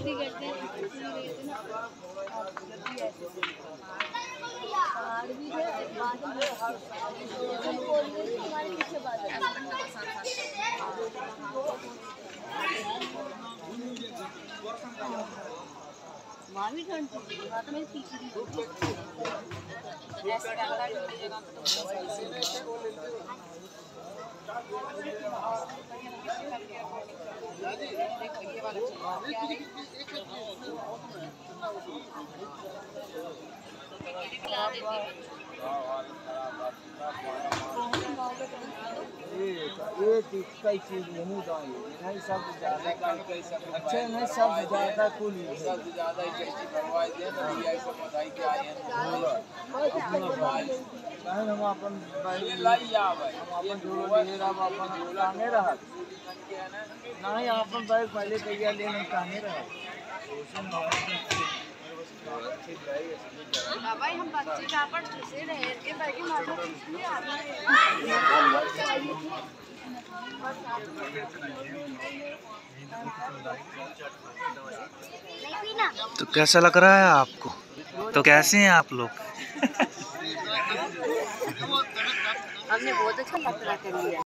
जल्दी करते हैं ना। पहाड़ भी है, बादल भी है। हमारे पीछे बादल वहाँ भी ठंड थी, वहाँ तो मेरी तीसरी ये कई चीज नहीं सब ज्यादा अच्छा नहीं सब ज्यादा कुल सबसे ज्यादा हम अपन नहीं अपन बैग पहले तैयार लेने काहे रहा भाई हम बच्चे का पर से रहे के बैग मारना इसलिए आना है। तो कैसा लग रहा है आपको? तो कैसे हैं आप लोग? हमने बहुत अच्छा यात्रा कर लिया।